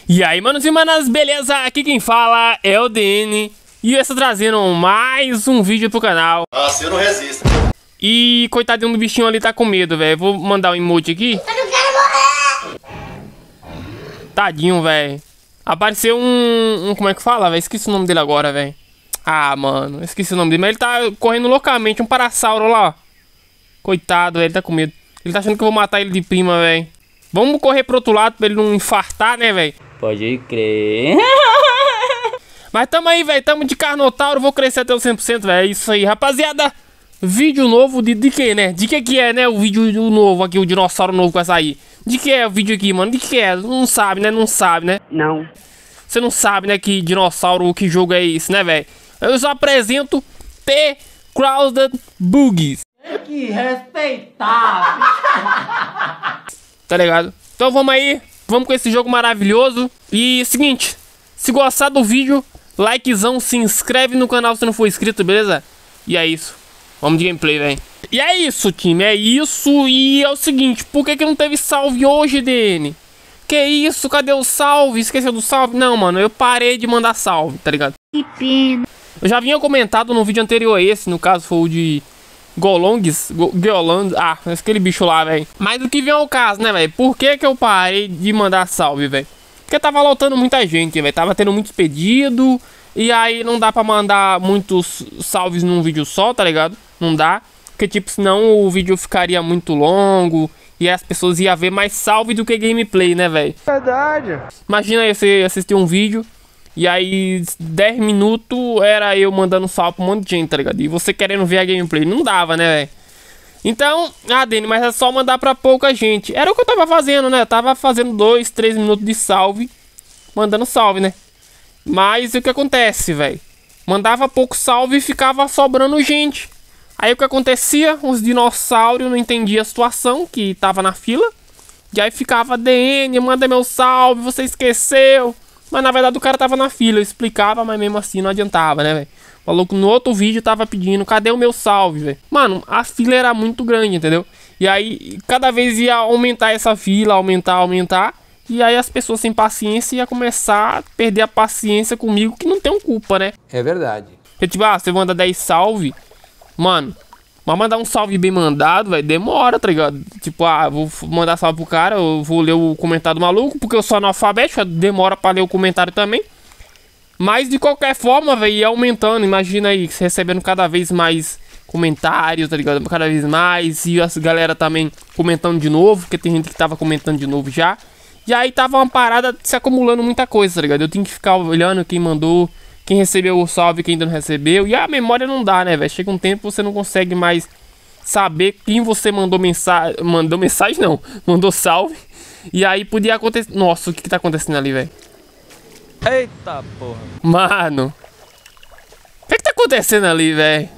E aí, manos e manas, beleza? Aqui quem fala é o DN e eu estou trazendo mais um vídeo pro canal. Nossa, eu não resisto. E coitadinho do bichinho ali tá com medo, velho. Vou mandar um emoji aqui. Eu não quero morrer! Tadinho, velho. Apareceu como é que fala, velho? Esqueci o nome dele agora, velho. Ah, mano, esqueci o nome dele. Mas ele tá correndo loucamente, um parasauro lá, ó. Coitado, velho, ele tá com medo. Ele tá achando que eu vou matar ele de prima, velho. Vamos correr pro outro lado pra ele não infartar, né, velho? Pode crer. Mas tamo aí, velho. Tamo de Carnotauro. Vou crescer até os 100%, velho. É isso aí, rapaziada. Vídeo novo de que, né? De que é, né? O vídeo novo aqui, o dinossauro novo que vai sair. De que é o vídeo aqui, mano? De que é? Não sabe, né? Não sabe, né? Não. Você não sabe, né? Que dinossauro, que jogo é esse, né, velho? Eu só apresento The Crowded Bugs. Que respeitável. Tá ligado? Então vamos aí. Vamos com esse jogo maravilhoso. E seguinte, se gostar do vídeo, likezão, se inscreve no canal se não for inscrito, beleza? E é isso. Vamos de gameplay, velho. E é isso, time. É isso. E é o seguinte, por que não teve salve hoje, DN? Que isso? Cadê o salve? Esqueceu do salve? Não, mano. Eu parei de mandar salve, tá ligado? Que pena. Eu já vinha comentado no vídeo anterior a esse, no caso foi o de Golongs, aquele bicho lá, velho. Mas o que vem ao caso, né, velho? Por que eu parei de mandar salve, velho? Porque tava lotando muita gente, velho. Tava tendo muitos pedidos. E aí não dá pra mandar muitos salves num vídeo só, tá ligado? Não dá. Porque, tipo, senão o vídeo ficaria muito longo. E as pessoas iam ver mais salve do que gameplay, né, velho? Verdade. Imagina aí você assistir um vídeo. E aí 10 minutos era eu mandando salve pra um monte de gente, tá ligado? E você querendo ver a gameplay. Não dava, né, velho? Então, Dani, mas é só mandar pra pouca gente. Era o que eu tava fazendo, né? Eu tava fazendo 2, 3 minutos de salve. Mandando salve, né? Mas o que acontece, velho? Mandava pouco salve e ficava sobrando gente. Aí o que acontecia? Os dinossauros não entendiam a situação, que tava na fila. E aí ficava, DN, manda meu salve, você esqueceu. Mas na verdade o cara tava na fila, eu explicava, mas mesmo assim não adiantava, né, velho? O maluco no outro vídeo tava pedindo, cadê o meu salve, velho? Mano, a fila era muito grande, entendeu? E aí cada vez ia aumentar essa fila, aumentar. E aí as pessoas sem paciência iam começar a perder a paciência comigo, que não tem culpa, né? É verdade. Porque tipo, você manda 10 salve, mano, mas mandar um salve bem mandado, velho, demora, tá ligado? Tipo, vou mandar salve pro cara, eu vou ler o comentário do maluco, porque eu sou analfabeto, demora pra ler o comentário também. Mas de qualquer forma, velho, ia aumentando, imagina aí, você recebendo cada vez mais comentários, tá ligado? Cada vez mais, e as galera também comentando de novo, porque tem gente que tava comentando de novo já. E aí tava uma parada se acumulando muita coisa, tá ligado? Eu tinha que ficar olhando quem mandou, quem recebeu o salve, quem ainda não recebeu. E a memória não dá, né, velho? Chega um tempo que você não consegue mais saber quem você mandou mensagem. Mandou mensagem, não. Mandou salve. E aí podia acontecer... Nossa, o que tá acontecendo ali, velho? Eita porra. Mano. O que tá acontecendo ali, velho?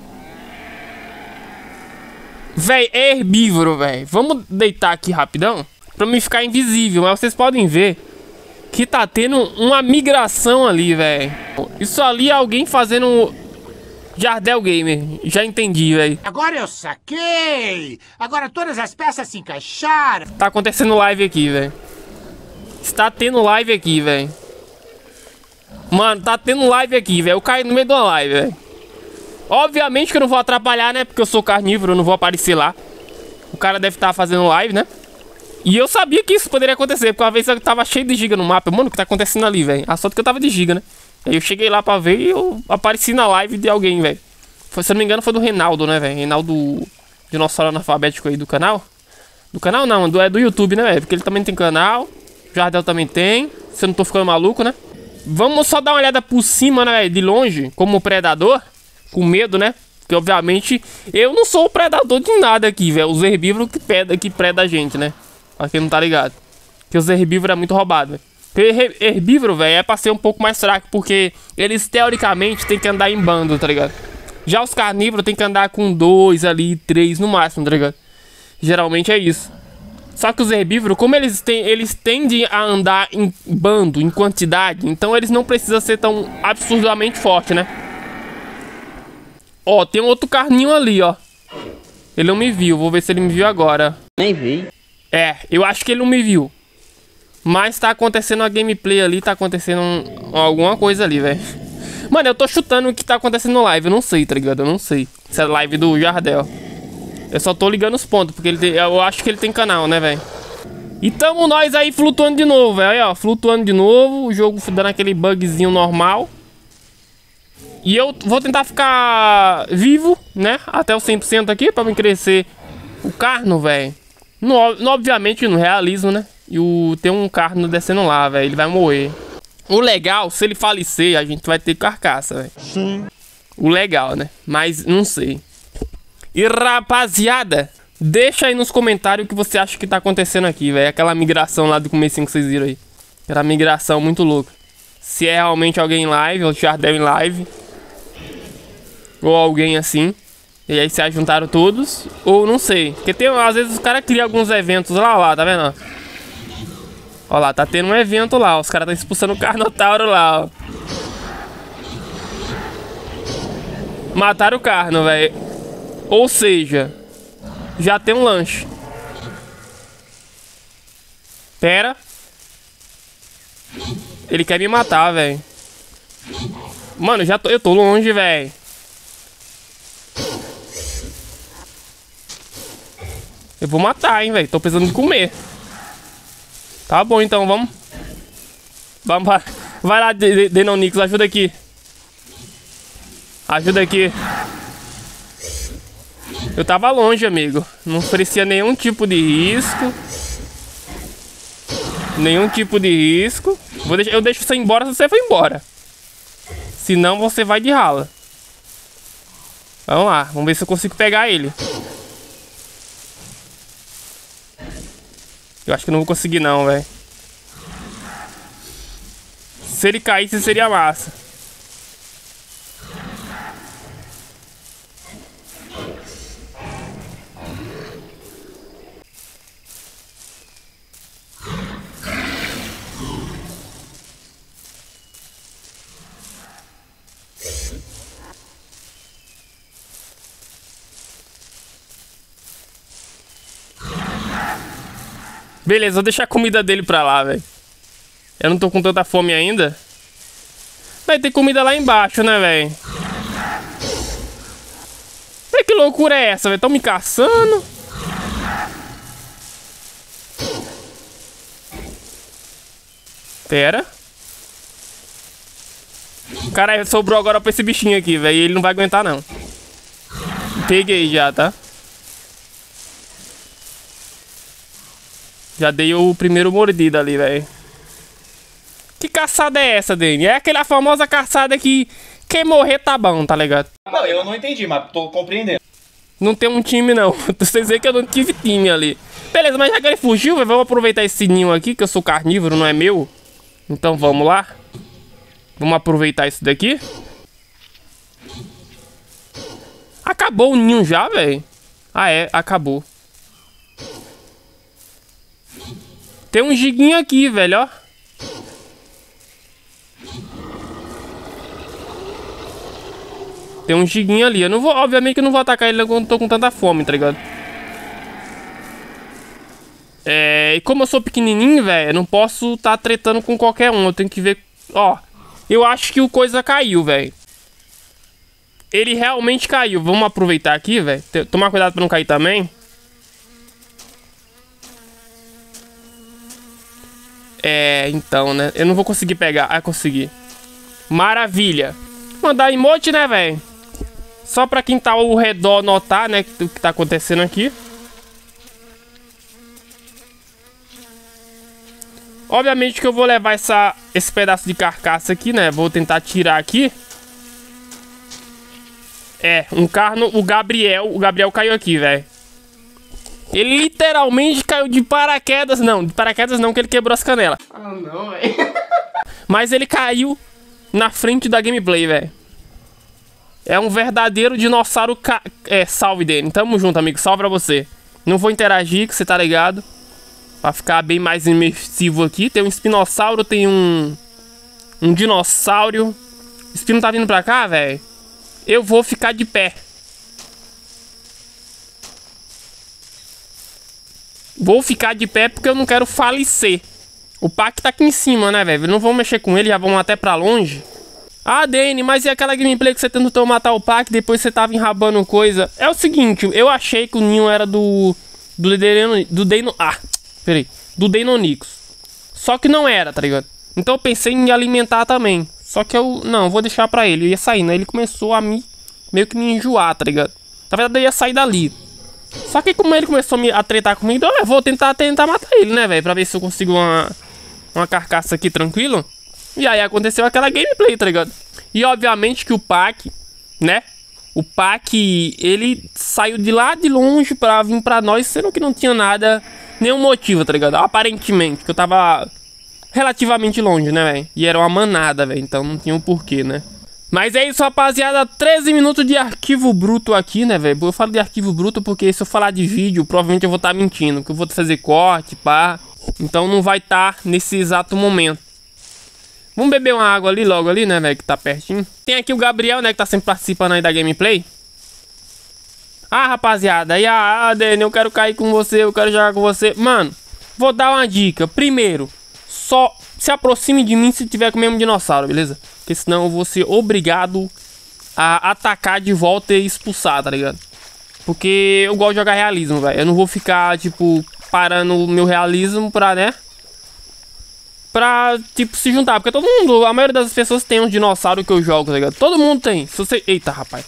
Véi, é herbívoro, velho. Vamos deitar aqui rapidão pra mim ficar invisível. Mas vocês podem ver que tá tendo uma migração ali, velho. Isso ali é alguém fazendo Jardel Gamer. Já entendi, velho. Agora eu saquei! Agora todas as peças se encaixaram! Tá acontecendo live aqui, velho. Está tendo live aqui, velho. Mano, tá tendo live aqui, velho. Eu caí no meio de uma live, velho. Obviamente que eu não vou atrapalhar, né? Porque eu sou carnívoro, eu não vou aparecer lá. O cara deve estar fazendo live, né? E eu sabia que isso poderia acontecer, porque uma vez eu tava cheio de giga no mapa. Mano, o que tá acontecendo ali, velho? A sorte que eu tava de giga, né? Aí eu cheguei lá pra ver e eu apareci na live de alguém, velho. Se eu não me engano foi do Reinaldo, né, velho? Reinaldo, dinossauro analfabético aí do canal. Do canal não, é do YouTube, né, velho? Porque ele também tem canal. O Jardel também tem. Se eu não tô ficando maluco, né? Vamos só dar uma olhada por cima, né, de longe, como predador. Com medo, né? Porque obviamente eu não sou o predador de nada aqui, velho. Os herbívoros que predam a gente, né? Pra quem não tá ligado. Porque os herbívoros é muito roubado, velho. Porque herbívoro, velho, é pra ser um pouco mais fraco. Porque eles, teoricamente, tem que andar em bando, tá ligado? Já os carnívoros tem que andar com 2 ali, 3 no máximo, tá ligado? Geralmente é isso. Só que os herbívoros, como eles tendem a andar em bando, em quantidade. Então eles não precisam ser tão absurdamente fortes, né? Ó, tem um outro carninho ali, ó. Ele não me viu, vou ver se ele me viu agora. Nem vi. É, eu acho que ele não me viu. Mas tá acontecendo uma gameplay ali, tá acontecendo alguma coisa ali, velho. Mano, eu tô chutando o que tá acontecendo no live, eu não sei, tá ligado? Eu não sei. Se é live do Jardel. Eu só tô ligando os pontos, porque eu acho que ele tem canal, né, velho? E tamo nós aí flutuando de novo, velho. Aí, ó, flutuando de novo. O jogo dando aquele bugzinho normal. E eu vou tentar ficar vivo, né? Até o 100% aqui, pra me crescer o carno, velho. Obviamente no realismo, né? E tem um carno descendo lá, velho. Ele vai morrer. O legal, se ele falecer, a gente vai ter carcaça, velho. Sim. O legal, né? Mas não sei. E rapaziada, deixa aí nos comentários o que você acha que tá acontecendo aqui, velho. Aquela migração lá do comecinho que vocês viram aí. Aquela migração muito louca. Se é realmente alguém em live, ou Jardel em live. Ou alguém assim. E aí se juntaram todos. Ou não sei. Porque tem, às vezes os caras criam alguns eventos lá, tá vendo? Ó lá, tá tendo um evento lá. Os caras estão expulsando o Carnotauro lá, ó. Mataram o Carno, velho. Ou seja, já tem um lanche. Pera. Ele quer me matar, velho. Mano, eu tô longe, velho. Eu vou matar, hein, velho. Tô precisando de comer. Tá bom, então, vamos. Vamos lá. Vai lá, Denonix, ajuda aqui. Ajuda aqui. Eu tava longe, amigo. Não oferecia nenhum tipo de risco. Nenhum tipo de risco. Eu deixo você embora se você for embora. Senão você vai de rala. Vamos lá, vamos ver se eu consigo pegar ele. Eu acho que não vou conseguir não, velho. Se ele caísse seria massa. Beleza, vou deixar a comida dele pra lá, velho. Eu não tô com tanta fome ainda. Vai ter comida lá embaixo, né, velho? Que loucura é essa, velho? Tão me caçando. Pera. Cara, sobrou agora pra esse bichinho aqui, velho. Ele não vai aguentar, não. Peguei já, tá? Já dei o primeiro mordida ali, velho. Que caçada é essa, Dani? É aquela famosa caçada que quem morrer tá bom, tá ligado? Não, eu não entendi, mas tô compreendendo. Não tem um time, não. Vocês veem que eu não tive time ali. Beleza, mas já que ele fugiu, véio, vamos aproveitar esse ninho aqui, que eu sou carnívoro, não é meu. Então vamos lá. Vamos aproveitar isso daqui. Acabou o ninho já, velho? Ah, é, acabou. Tem um giguinho aqui, velho, ó. Tem um giguinho ali. Eu não vou, obviamente que eu não vou atacar ele quando tô com tanta fome, tá ligado? E como eu sou pequenininho, velho, eu não posso tá tretando com qualquer um. Eu tenho que ver, ó. Eu acho que o coisa caiu, velho. Ele realmente caiu. Vamos aproveitar aqui, velho. Tomar cuidado pra não cair também. Então, né? Eu não vou conseguir pegar. Ah, consegui. Maravilha. Mandar emote, né, velho? Só pra quem tá ao redor notar, né, o que tá acontecendo aqui. Obviamente que eu vou levar esse pedaço de carcaça aqui, né? Vou tentar tirar aqui. Um carno, o Gabriel caiu aqui, velho. Ele literalmente caiu de paraquedas. Não, de paraquedas não, que ele quebrou as canelas. Ah, não, velho. Mas ele caiu na frente da gameplay, velho. É um verdadeiro dinossauro. Salve dele. Tamo junto, amigo. Salve pra você. Não vou interagir, que você tá ligado. Pra ficar bem mais imersivo aqui. Tem um espinossauro, tem um dinossauro. O espino tá vindo pra cá, velho. Eu vou ficar de pé. Vou ficar de pé porque eu não quero falecer. O Pac tá aqui em cima, né, velho? Não vamos mexer com ele, já vamos até pra longe. Ah, Dani, mas e aquela gameplay que você tentou matar o Pac, depois você tava enrabando coisa? É o seguinte, eu achei que o ninho era do Deinonychus. Só que não era, tá ligado? Então eu pensei em alimentar também. Só que eu, não, vou deixar pra ele. Eu ia sair, né? Ele começou a meio que me enjoar, tá ligado? Na verdade eu ia sair dali. Só que como ele começou a tretar comigo, então eu vou tentar matar ele, né, velho? Pra ver se eu consigo uma carcaça aqui tranquilo. E aí aconteceu aquela gameplay, tá ligado? E obviamente que o Pac, né? O Pac, ele saiu de lá de longe pra vir pra nós, sendo que não tinha nada, nenhum motivo, tá ligado? Aparentemente, que eu tava relativamente longe, né, velho? E era uma manada, velho, então não tinha um porquê, né? Mas é isso, rapaziada, 13 minutos de arquivo bruto aqui, né, velho? Eu falo de arquivo bruto porque se eu falar de vídeo, provavelmente eu vou estar mentindo, porque eu vou fazer corte, pá. Então não vai estar nesse exato momento. Vamos beber uma água ali, logo ali, né, velho, que tá pertinho. Tem aqui o Gabriel, né, que tá sempre participando aí da gameplay. Ah, rapaziada, aí, Dani, eu quero cair com você, eu quero jogar com você. Mano, vou dar uma dica. Primeiro, só se aproxime de mim se tiver com o mesmo dinossauro, beleza? Porque senão eu vou ser obrigado a atacar de volta e expulsar, tá ligado? Porque eu gosto de jogar realismo, velho. Eu não vou ficar, tipo, parando o meu realismo pra, né? Pra, tipo, se juntar. Porque todo mundo, a maioria das pessoas tem um dinossauro que eu jogo, tá ligado? Todo mundo tem. Se você... Eita, rapaz.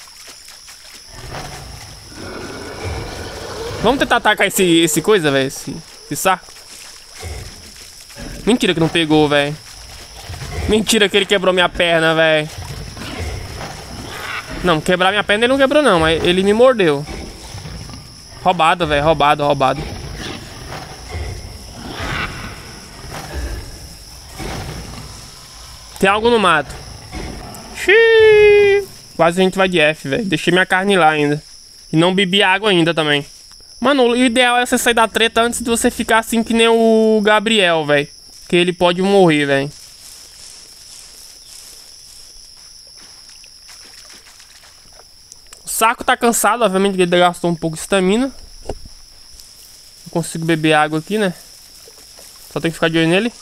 Vamos tentar atacar esse coisa, velho. Esse saco. Mentira que não pegou, velho. Mentira que ele quebrou minha perna, velho. Não, quebrar minha perna ele não quebrou, não. Mas ele me mordeu. Roubado, velho. Roubado. Tem algo no mato. Xiii. Quase a gente vai de F, velho. Deixei minha carne lá ainda. E não bebi água ainda também. Mano, o ideal é você sair da treta antes de você ficar assim que nem o Gabriel, velho. Que ele pode morrer, velho. O saco tá cansado, obviamente que ele gastou um pouco de estamina. Não consigo beber água aqui, né? Só tem que ficar de olho nele.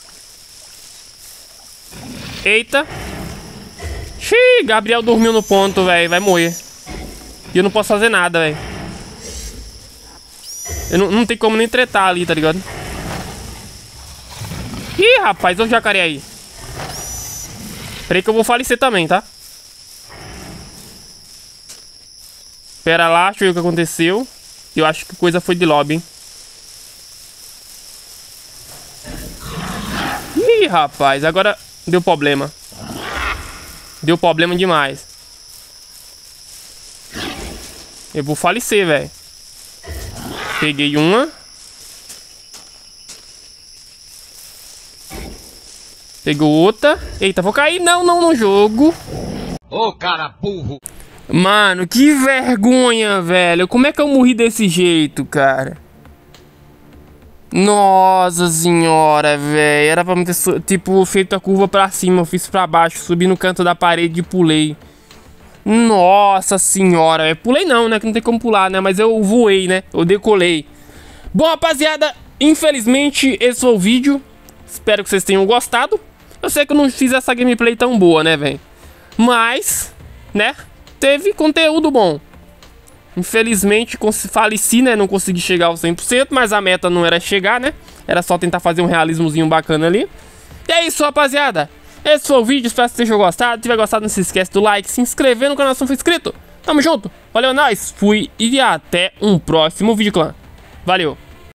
Eita. Xiii, Gabriel dormiu no ponto, velho. Vai morrer. E eu não posso fazer nada, velho. Eu não tem como nem tretar ali, tá ligado? Ih, rapaz, olha o jacaré aí. Peraí que eu vou falecer também, tá? Pera lá, deixa eu ver o que aconteceu. Eu acho que coisa foi de lobby, hein? Ih, rapaz, agora deu problema. Deu problema demais. Eu vou falecer, velho. Peguei uma. Pegou outra. Eita, vou cair. Não, no jogo. Ô, cara burro. Mano, que vergonha, velho. Como é que eu morri desse jeito, cara? Nossa senhora, velho. Era pra me ter, tipo, feito a curva pra cima. Eu fiz pra baixo. Subi no canto da parede e pulei. Nossa senhora, velho. Pulei não, né? Que não tem como pular, né? Mas eu voei, né? Eu decolei. Bom, rapaziada, infelizmente esse foi o vídeo. Espero que vocês tenham gostado. Eu sei que eu não fiz essa gameplay tão boa, né, velho? Mas, né? Teve conteúdo bom. Infelizmente, faleci, né? Não consegui chegar ao 100%, mas a meta não era chegar, né? Era só tentar fazer um realismozinho bacana ali. E é isso, rapaziada. Esse foi o vídeo, espero que vocês tenham gostado. Se tiver gostado, não se esquece do like, se inscrever no canal se não for inscrito. Tamo junto, valeu, nós, fui e até um próximo vídeo, clã. Valeu.